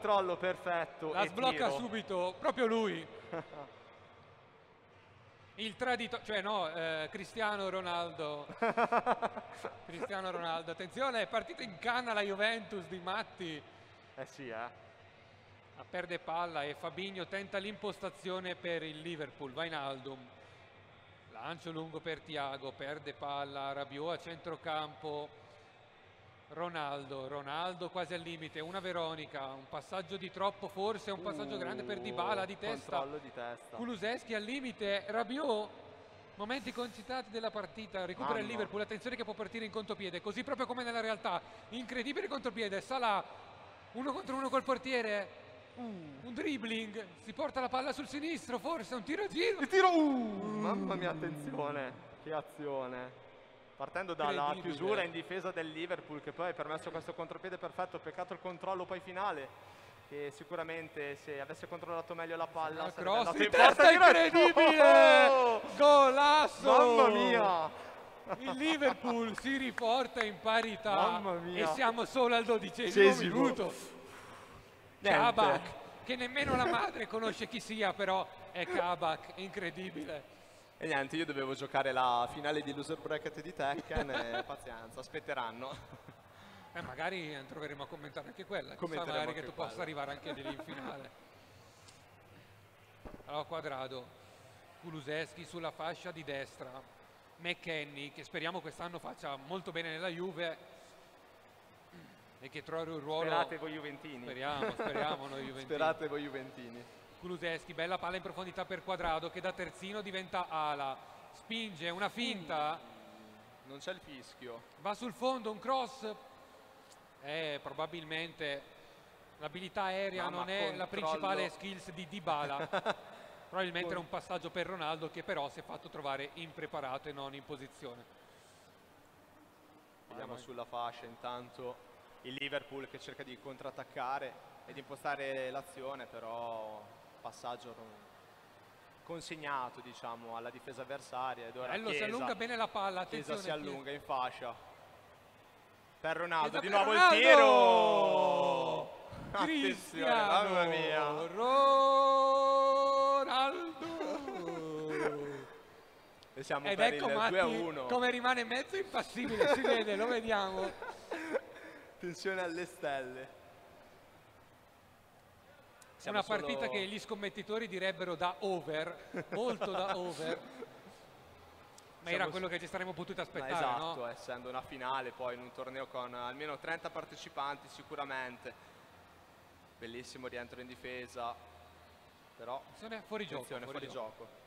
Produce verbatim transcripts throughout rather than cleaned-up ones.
Controllo perfetto. La e sblocca tiro. subito, proprio lui. Il traditore, cioè no, eh, Cristiano Ronaldo. Cristiano Ronaldo, attenzione, è partita in canna la Juventus di Matti. Eh sì, eh. Perde palla e Fabinho tenta l'impostazione per il Liverpool. Wijnaldum, lancio lungo per Thiago, perde palla, Rabiot a centrocampo. Ronaldo, Ronaldo quasi al limite, una Veronica, un passaggio di troppo forse, un passaggio Uh, grande per Dybala di testa. Controllo di testa. Kulusevski al limite, Rabiot, momenti concitati della partita, recupera il Mamma. Liverpool, attenzione che può partire in contropiede, così proprio come nella realtà, incredibile contropiede, Salah, uno contro uno col portiere, uh, un dribbling, si porta la palla sul sinistro, forse un tiro a giro. Il tiro, uh, mamma mia, attenzione, che azione. Partendo dalla chiusura in difesa del Liverpool, che poi ha permesso questo contropiede perfetto, peccato il controllo poi finale, che sicuramente se avesse controllato meglio la palla una sarebbe cross andato di in testa porta incredibile, oh! golasso, Mamma mia, il Liverpool si riporta in parità. Mamma mia. E siamo solo al dodicesimo Cesimo. minuto. Niente. Kabak, che nemmeno la madre conosce chi sia, però è Kabak, incredibile. E niente, io dovevo giocare la finale di loser bracket di Tekken e pazienza, aspetteranno. Eh, magari troveremo a commentare anche quella, chissà Commenteremo magari anche che tu quella. possa arrivare anche lì in finale. Allora, Quadrado, Kulusevski sulla fascia di destra, McKennie che speriamo quest'anno faccia molto bene nella Juve e che trovi un ruolo. Sperate voi Juventini. Speriamo, speriamo noi Juventini. Sperate voi Juventini. Kulusevski, bella palla in profondità per Quadrado che da terzino diventa ala, spinge una finta, Non c'è il fischio. va sul fondo, un cross, eh, probabilmente l'abilità aerea Mamma, non è la controllo. principale skills di Dybala, probabilmente era un passaggio per Ronaldo che però si è fatto trovare impreparato e non in posizione. Vediamo sulla fascia intanto il Liverpool che cerca di contrattaccare e di impostare l'azione, però passaggio consegnato diciamo alla difesa avversaria ed ora Bello, Chiesa, si allunga bene la palla, Chiesa attenzione. si allunga in fascia per Ronaldo, Chiesa di per nuovo Ronaldo! il tiro. Attenzione, Cristiano mamma mia. Ronaldo! E siamo Ed per ecco il Matti due a uno. come rimane mezzo impassibile, si vede, lo vediamo. Tensione alle stelle. Siamo Una partita solo... che gli scommettitori direbbero da over, molto da over. Ma Siamo era quello che ci saremmo potuti aspettare, esatto, no? essendo una finale poi in un torneo con almeno trenta partecipanti sicuramente. Bellissimo rientro in difesa, però Attenzione, fuori gioco. attenzione, Fuori fuori gioco. gioco.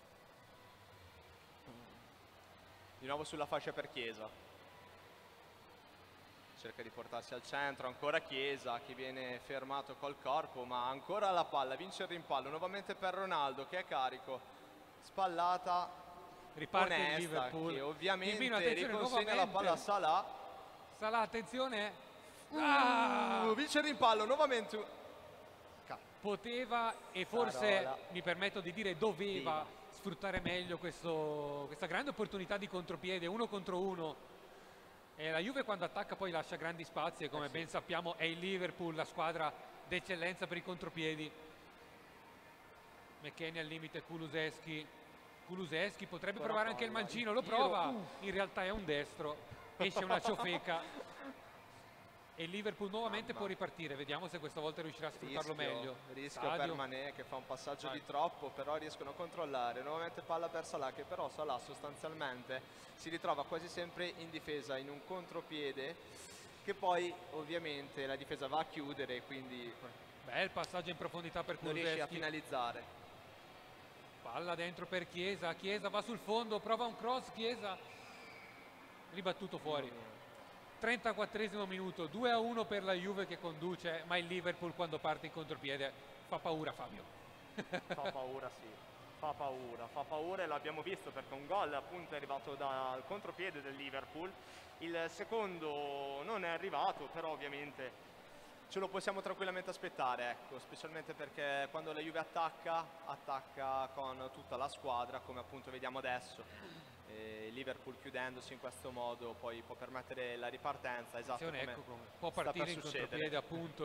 Di nuovo sulla fascia per Chiesa. Cerca di portarsi al centro, ancora Chiesa che viene fermato col corpo, ma ancora la palla, vince il rimpallo, nuovamente per Ronaldo che è carico, spallata, Riparte onesta, il Liverpool. che ovviamente Firmino, attenzione, riconsegna la palla a nuovamente. Salah. Salah, attenzione. Uh, Ah! vince il rimpallo, nuovamente. Poteva e forse, Carola. mi permetto di dire, doveva Diva. sfruttare meglio questo, questa grande opportunità di contropiede, uno contro uno. E la Juve quando attacca poi lascia grandi spazi e come Eh sì. ben sappiamo è il Liverpool la squadra d'eccellenza per i contropiedi. McKennie al limite, Kulusevski. Kulusevski potrebbe Ancora provare anche il palla, mancino, il lo tiro. prova, Uh. in realtà è un destro, esce una ciofeca. E il Liverpool nuovamente Mamma. può ripartire, vediamo se questa volta riuscirà a sfruttarlo Rischio, meglio. rischio Sadio. per Mané che fa un passaggio Vai. di troppo, però riescono a controllare. Nuovamente palla per Salah, che però Salah sostanzialmente si ritrova quasi sempre in difesa, in un contropiede, che poi ovviamente la difesa va a chiudere, quindi Bel passaggio in profondità per non riesce a Kulusevski. finalizzare. Palla dentro per Chiesa, Chiesa va sul fondo, prova un cross, Chiesa ribattuto fuori. trentaquattresimo minuto, due a uno per la Juve che conduce, ma il Liverpool quando parte in contropiede fa paura, Fabio. Fa paura, sì, fa paura, fa paura e l'abbiamo visto perché un gol appunto è arrivato dal contropiede del Liverpool, il secondo non è arrivato, però ovviamente ce lo possiamo tranquillamente aspettare, ecco, specialmente perché quando la Juve attacca, attacca con tutta la squadra, come appunto vediamo adesso. E il Liverpool chiudendosi in questo modo poi può permettere la ripartenza, esatto come Ecco come può sta per partire in succedere. contropiede appunto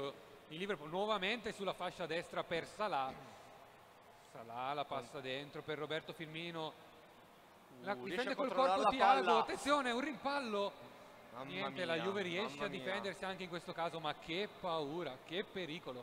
il Liverpool nuovamente sulla fascia destra per Salah. Salah la passa dentro per Roberto Firmino. La Uh, difende riesce a col controllare corpo la Thiago, palla. attenzione, un rimpallo. Mamma Niente, mia, la Juve riesce mamma a mia. difendersi anche in questo caso, ma che paura, che pericolo.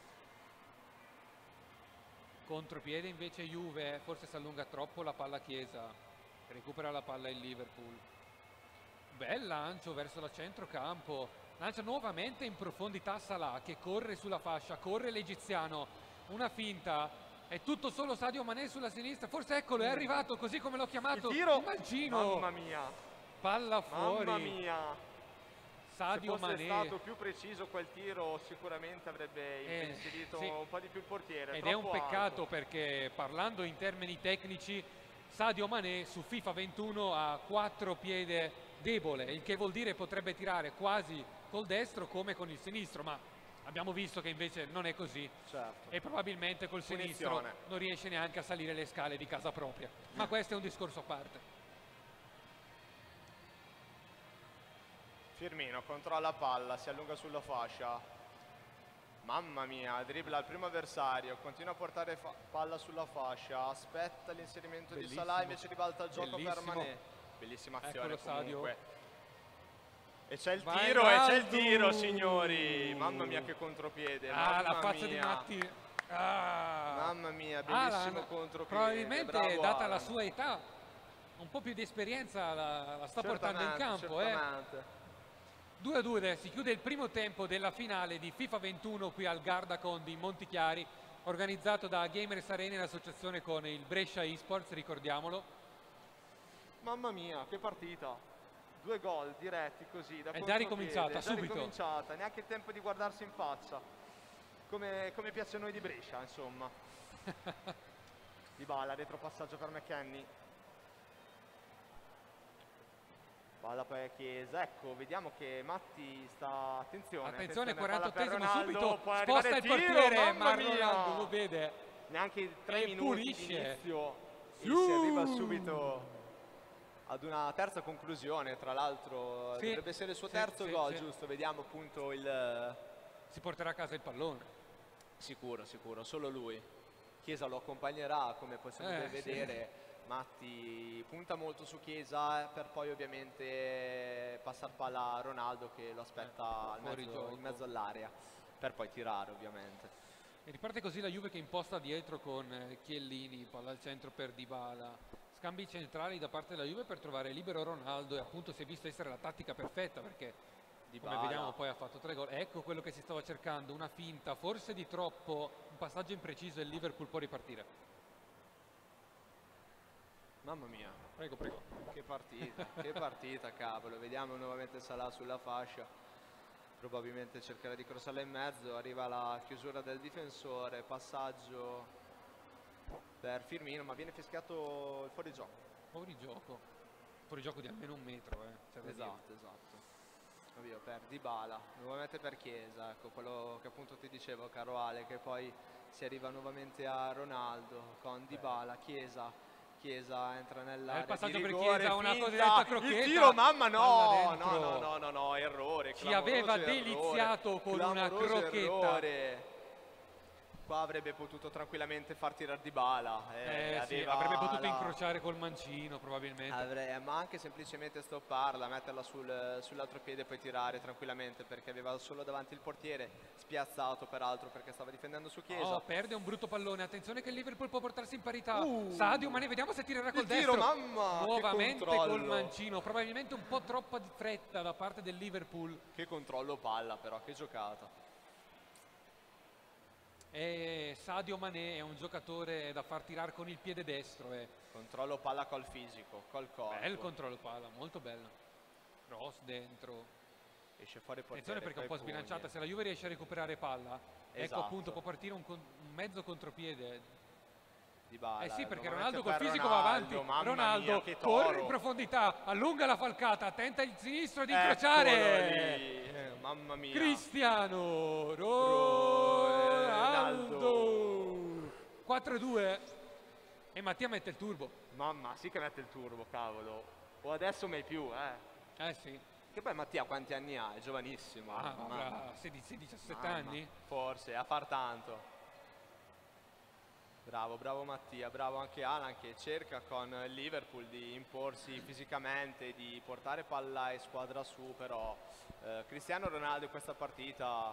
Contropiede invece Juve, forse si allunga troppo la palla Chiesa, recupera la palla il Liverpool. Bel lancio verso la centrocampo, lancia nuovamente in profondità Salah che corre sulla fascia, corre l'egiziano, una finta, è tutto solo Sadio Mané sulla sinistra, forse eccolo, è arrivato così come l'ho chiamato, Il tiro, il mancino, mamma mia, palla fuori. mamma mia. Sadio Se fosse Mané. stato più preciso quel tiro sicuramente avrebbe Eh, impensierito sì. un po' di più il portiere. Ed è un troppo peccato alto. perché parlando in termini tecnici Sadio Mané su FIFA ventuno ha quattro piede debole, il che vuol dire potrebbe tirare quasi col destro come con il sinistro, ma abbiamo visto che invece non è così Certo. e probabilmente col sinistro Punizione. non riesce neanche a salire le scale di casa propria, ma questo è un discorso a parte. Firmino controlla la palla, si allunga sulla fascia. Mamma mia, dribbla il primo avversario, continua a portare fa- palla sulla fascia, aspetta l'inserimento di Bellissimo. Salah, invece ribalta il gioco Bellissimo. per Mané. Bellissima azione Eccolo Sadio. comunque. E c'è il Vai tiro, e c'è il Ronaldo! tiro, signori. Mamma mia che contropiede. Ah, la mamma faccia di mia. Matti. Ah. Mamma mia, Alan, bellissimo contropiede. probabilmente bravo data la Alan. sua età un po' più di esperienza la, la sta portando in Certamente, campo. eh. certamente. due a due, si chiude il primo tempo della finale di FIFA ventuno qui al Gardacon di Montichiari, organizzato da Gamers Arena in associazione con il Brescia Esports, ricordiamolo. Mamma mia, che partita. Due gol diretti così, da È già contropiede, ricominciata, è già subito. ricominciata, neanche il tempo di guardarsi in faccia. Come, come piace a noi di Brescia, insomma. Dybala, retropassaggio per McKennie. Palla poi a Chiesa, ecco, vediamo che Matti sta... Attenzione, Attenzione, palla per quarantottesimo Ronaldo, subito, può sposta arrivare il tiro, portiere, mamma ma mia! Ronaldo lo vede. Neanche i tre E minuti pulisce. di inizio e Sì. si arriva subito ad una terza conclusione, tra l'altro Sì, dovrebbe essere il suo sì, terzo sì, gol, sì. giusto? Vediamo appunto il... Si porterà a casa il pallone. Sicuro, sicuro, solo lui. Chiesa lo accompagnerà, come possiamo Eh, vedere. Matti punta molto su Chiesa per poi ovviamente passare palla a Ronaldo che lo aspetta Eh, in fuori mezzo, gioco. in mezzo all'area per poi tirare ovviamente. E riparte così la Juve che imposta dietro con eh, Chiellini, palla al centro per Dybala. Scambi centrali da parte della Juve per trovare libero Ronaldo e appunto si è vista essere la tattica perfetta perché Dybala. come vediamo poi ha fatto tre gol. Ecco quello che si stava cercando, una finta, forse di troppo, un passaggio impreciso e il Liverpool può ripartire. Mamma mia, Prego, prego. che partita, che partita cavolo, vediamo nuovamente Salah sulla fascia, probabilmente cercherà di crossarla in mezzo, arriva la chiusura del difensore, passaggio per Firmino ma viene fischiato il fuorigioco. Fuori gioco. Fuori gioco di almeno un metro, eh. c'è da dire. Esatto, esatto. Ovvio, per Dybala, nuovamente per Chiesa, ecco quello che appunto ti dicevo caro Ale, che poi si arriva nuovamente a Ronaldo con Dybala, Chiesa. Chiesa entra nell'area il passaggio di per rigore, Chiesa, una finta, cosiddetta crocchetta, il tiro, mamma palla no, dentro. no, no, no, no, no, errore, Ci clamoroso aveva errore, deliziato con una clamoroso crocchetta. errore. Qua avrebbe potuto tranquillamente far tirare Dybala, eh, Eh, sì, aveva avrebbe potuto la- incrociare col mancino probabilmente. Avrei- ma anche semplicemente stopparla, metterla sul- sull'altro piede e poi tirare tranquillamente perché aveva solo davanti il portiere, spiazzato peraltro perché stava difendendo su Chiesa. Oh, perde un brutto pallone, attenzione che il Liverpool può portarsi in parità. Uh. Sadio Mané, vediamo se tirerà col Il tiro, destro. mamma, che Nuovamente controllo. col mancino, probabilmente un po' troppa di fretta da parte del Liverpool. Che controllo palla però, che giocata. E Sadio Mané è un giocatore da far tirare con il piede destro. Eh. Controllo palla col fisico, col corpo. Bel controllo palla, molto bello. Cross dentro. Esce fuori il portiere. Attenzione perché è un po' coi pugni. sbilanciata, se la Juve riesce a recuperare palla, ecco Esatto. appunto può partire un, con- un mezzo contropiede. Dybala, Eh sì, perché nuovamente Ronaldo col per fisico Ronaldo, va avanti. mamma Ronaldo mia, che corre toro. in profondità, allunga la falcata, tenta il sinistro di Eccolo incrociare. lì, eh, mamma mia. Cristiano Ronaldo. Ronaldo. quattro a due. E Mattia mette il turbo. Mamma, sì che mette il turbo, cavolo. O adesso mai più, eh. Eh sì. Che poi Mattia quanti anni ha? È giovanissimo. Ah, mamma. avrà sedici diciassette Mamma. anni? Forse, a far tanto. Bravo, bravo Mattia, bravo anche Alan che cerca con il Liverpool di imporsi fisicamente, di portare palla e squadra su, però eh, Cristiano Ronaldo in questa partita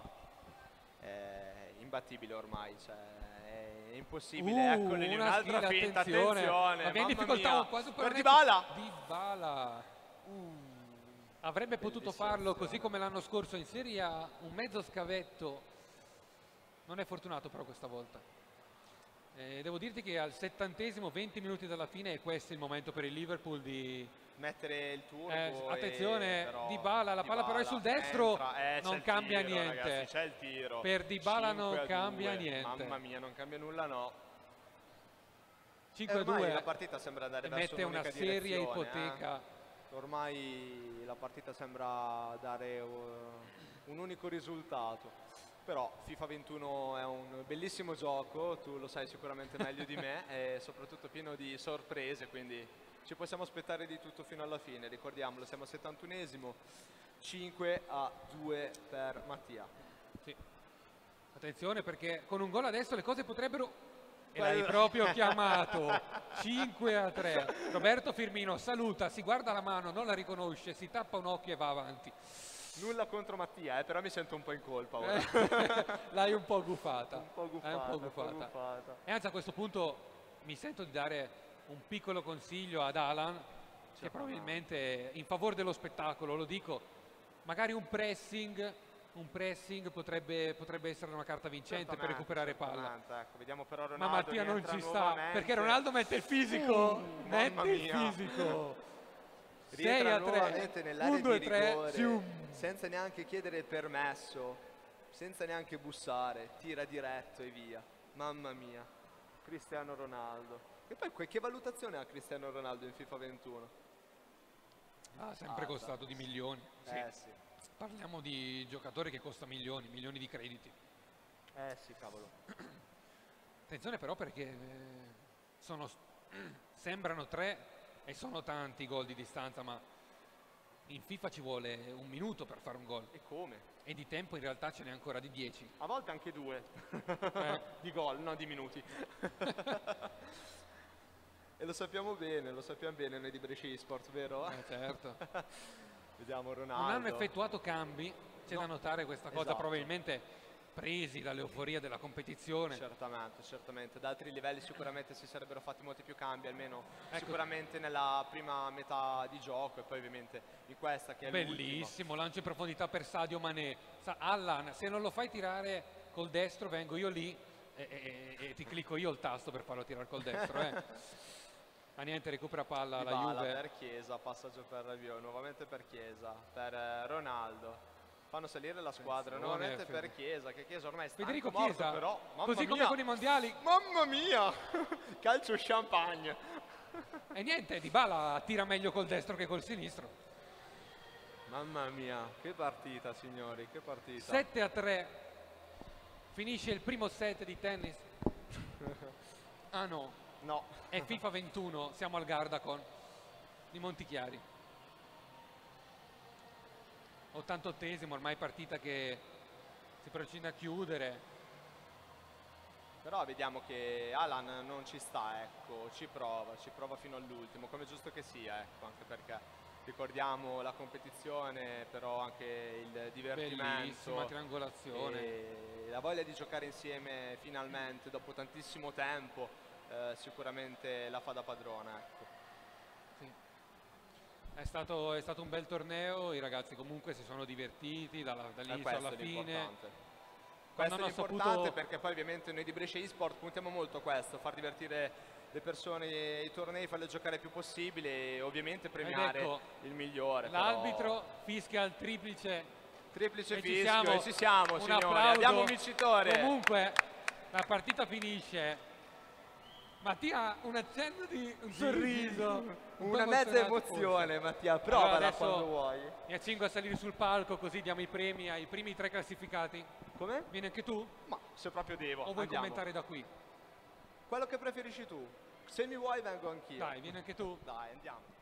è imbattibile ormai, cioè è impossibile. Uh, Eccoli lì, una un'altra skill, finta, attenzione. attenzione, Ma viene in mamma difficoltà mia. quasi Per Dybala. Dybala. Uh. Avrebbe potuto Bellissima farlo azione. così come l'anno scorso in Serie A, un mezzo scavetto. Non è fortunato però questa volta. Eh, devo dirti che al settantesimo, venti minuti dalla fine, è questo il momento per il Liverpool di Mettere il turbo. Eh, e attenzione, però Dybala, la palla però è sul destro, entra, eh, c'è non il cambia tiro, niente. Ragazzi, c'è il tiro. Per Dybala non cinque a cambia due. niente. Mamma mia, non cambia nulla, no. cinque E a ormai due la partita sembra andare e verso mette una un'unica seria direzione, ipoteca. eh. Ormai la partita sembra dare uh, un unico risultato. Però FIFA ventuno è un bellissimo gioco, tu lo sai sicuramente meglio di me, e soprattutto pieno di sorprese, quindi ci possiamo aspettare di tutto fino alla fine. Ricordiamolo, siamo al settantunesimo, cinque a due per Mattia. Sì. Attenzione perché con un gol adesso le cose potrebbero... E Quello- l'hai proprio chiamato. cinque a tre. Roberto Firmino saluta, si guarda la mano, non la riconosce, si tappa un occhio e va avanti. Nulla contro Mattia, eh, però mi sento un po' in colpa ora. L'hai un po' gufata. un po' guffata, L'hai un po' un po' gufata. guffata. E anzi a questo punto mi sento di dare un piccolo consiglio ad Alan, che Certo. probabilmente in favore dello spettacolo, lo dico, magari un pressing, un pressing potrebbe, potrebbe essere una carta vincente per Certamente, recuperare palla. certamente, Ecco, vediamo però Ronaldo Ma Mattia non rientra ci sta, nuovamente. perché Ronaldo mette il fisico, Uh, mette mamma il mia. fisico. sei Rientra a tre, nuovamente nell'area uno, due, di tre, rigore, zium. senza neanche chiedere il permesso, senza neanche bussare, tira diretto e via. Mamma mia, Cristiano Ronaldo. E poi que- che valutazione ha Cristiano Ronaldo in FIFA ventuno? Ha sempre Alta. costato di milioni. Sì. Eh sì, Parliamo di giocatore che costa milioni, milioni di crediti. eh sì, cavolo. Attenzione però perché eh, sono, sembrano tre e sono tanti i gol di distanza, ma in FIFA ci vuole un minuto per fare un gol E come? e di tempo in realtà ce n'è ancora di dieci. A volte anche due. Eh. Di gol, no di minuti. E lo sappiamo bene, lo sappiamo bene noi di Brescia eSport, vero? Eh, certo. Vediamo Ronaldo. Non hanno effettuato cambi, c'è No. da notare questa cosa, Esatto. probabilmente presi dall'euforia della competizione. Certamente, certamente. Da altri livelli sicuramente si sarebbero fatti molti più cambi, almeno Ecco. sicuramente nella prima metà di gioco e poi ovviamente in questa che è l'ultima. Bellissimo, lancio in profondità per Sadio Mané. Sa- Allan, se non lo fai tirare col destro vengo io lì e, e- e ti clicco io il tasto per farlo tirare col destro. Eh. Ma niente, recupera palla la Dybala Juve. per Chiesa, passaggio per Rabiot, nuovamente per Chiesa, per eh, Ronaldo. Fanno salire la squadra, Attenzione, nuovamente per Federico. Chiesa, che Chiesa ormai è stanco Federico morto, Chiesa, però, mamma così come mia. con i mondiali. Mamma mia! Calcio champagne. E niente, Dybala tira meglio col destro che col sinistro. Mamma mia, che partita signori, che partita. sette a tre. Finisce il primo set di tennis. Ah no, No. è FIFA ventuno, siamo al Gardacon di Montichiari. ottantottesimo, ormai partita che si procede a chiudere. Però vediamo che Alan non ci sta, ecco, ci prova, ci prova fino all'ultimo, come giusto che sia, ecco, anche perché ricordiamo la competizione, però anche il divertimento. Bellissima triangolazione. E la voglia di giocare insieme finalmente dopo tantissimo tempo eh, sicuramente la fa da padrona, ecco. Sì. È stato, è stato un bel torneo, i ragazzi comunque si sono divertiti dalla- È dall'inizio questo alla fine. l'importante. Quando Questo è hanno l'importante saputo- perché poi ovviamente noi di Brescia eSport puntiamo molto a questo, far divertire le persone, i tornei, farle giocare il più possibile e ovviamente premiare ecco, il migliore. però- L'arbitro fischia il triplice. Triplice e ci fischio, siamo. e ci siamo Un signori, applauso. abbiamo un vincitore. Comunque la partita finisce. Mattia ha un accenno di un sorriso. un po' Una mezza emozionato, emozione forse. Mattia, provala Allora, adesso quando vuoi. Mi accingo a salire sul palco così diamo i premi ai primi tre classificati. Come? Vieni anche tu? Ma se proprio devo, O vuoi andiamo. commentare da qui? Quello che preferisci tu. Se mi vuoi vengo anch'io. Dai, vieni anche tu. Dai, andiamo.